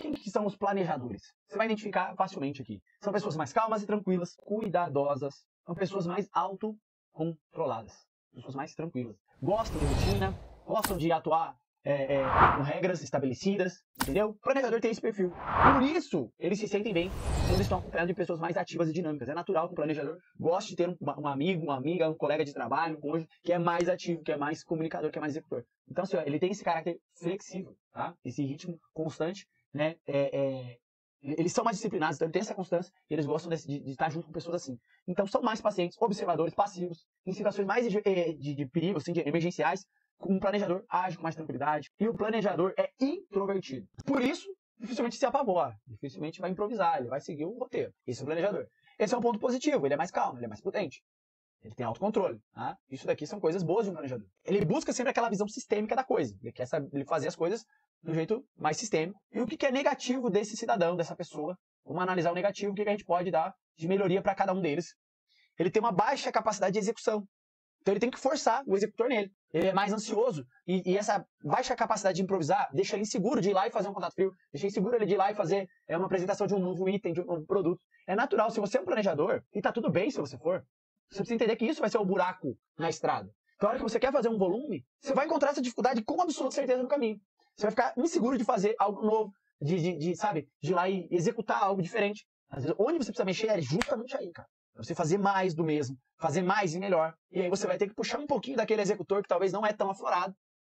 Quem que são os planejadores? Você vai identificar facilmente aqui. São pessoas mais calmas e tranquilas, cuidadosas. São pessoas mais autocontroladas. Pessoas mais tranquilas. Gostam de rotina, gostam de atuar com regras estabelecidas, entendeu? O planejador tem esse perfil. Por isso, eles se sentem bem quando estão acompanhados de pessoas mais ativas e dinâmicas. É natural que o planejador goste de ter um amigo, uma amiga, um colega de trabalho, um cônjuge, que é mais ativo, que é mais comunicador, que é mais executor. Então, assim, ele tem esse caráter flexível, tá? Esse ritmo constante, né? Eles são mais disciplinados, então ele tem essa constância, e eles gostam de estar junto com pessoas assim. Então, são mais pacientes, observadores, passivos, em situações mais de perigo, assim, de emergenciais. Um planejador age com mais tranquilidade. E o planejador é introvertido. Por isso, dificilmente se apavora. Dificilmente vai improvisar. Ele vai seguir o roteiro. Esse é o planejador. Esse é um ponto positivo. Ele é mais calmo, ele é mais prudente. Ele tem autocontrole. Tá? Isso daqui são coisas boas de um planejador. Ele busca sempre aquela visão sistêmica da coisa. Ele quer ele fazer as coisas do jeito mais sistêmico. E o que é negativo desse cidadão, dessa pessoa? Vamos analisar o negativo, o que a gente pode dar de melhoria para cada um deles. Ele tem uma baixa capacidade de execução. Então ele tem que forçar o executor nele. Ele é mais ansioso. E essa baixa capacidade de improvisar deixa ele inseguro de ir lá e fazer um contato frio. Deixa ele inseguro ele de ir lá e fazer uma apresentação de um novo item, de um novo produto. É natural. Se você é um planejador, e tá tudo bem se você for, você precisa entender que isso vai ser o buraco na estrada. Então, a hora que você quer fazer um volume, você vai encontrar essa dificuldade com absoluta certeza no caminho. Você vai ficar inseguro de fazer algo novo, sabe, de ir lá e executar algo diferente. Às vezes, onde você precisa mexer é justamente aí, cara. Você fazer mais do mesmo, fazer mais e melhor. E aí você vai ter que puxar um pouquinho daquele executor que talvez não é tão aflorado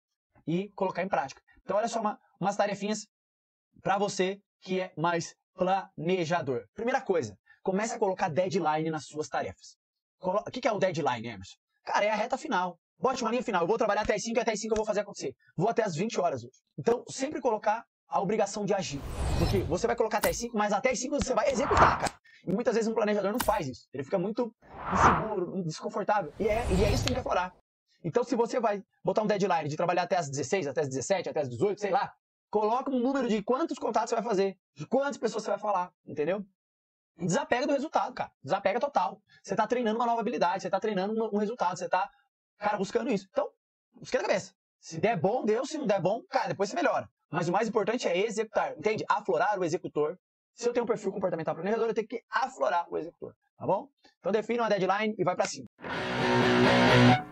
e colocar em prática. Então olha só umas tarefinhas para você que é mais planejador. Primeira coisa, comece a colocar deadline nas suas tarefas. O que é o deadline, Emerson? Cara, é a reta final. Bote uma linha final. Eu vou trabalhar até as 5 e até as 5 eu vou fazer acontecer. Vou até as 20 horas hoje. Então sempre colocar a obrigação de agir. Porque você vai colocar até as 5, mas até as 5 você vai executar, cara. E muitas vezes um planejador não faz isso. Ele fica muito inseguro, desconfortável. E é isso que tem que aflorar. Então, se você vai botar um deadline de trabalhar até as 16, até as 17, até as 18, sei lá, coloca um número de quantos contatos você vai fazer, de quantas pessoas você vai falar, entendeu? E desapega do resultado, cara. Desapega total. Você tá treinando uma nova habilidade, você tá treinando um resultado, você tá, cara, buscando isso. Então, esquenta a cabeça. Se der bom, deu. Se não der bom, cara, depois você melhora. Mas o mais importante é executar, entende? Aflorar o executor. Se eu tenho um perfil comportamental planejador, eu tenho que aflorar o executor, tá bom? Então defina uma deadline e vai pra cima.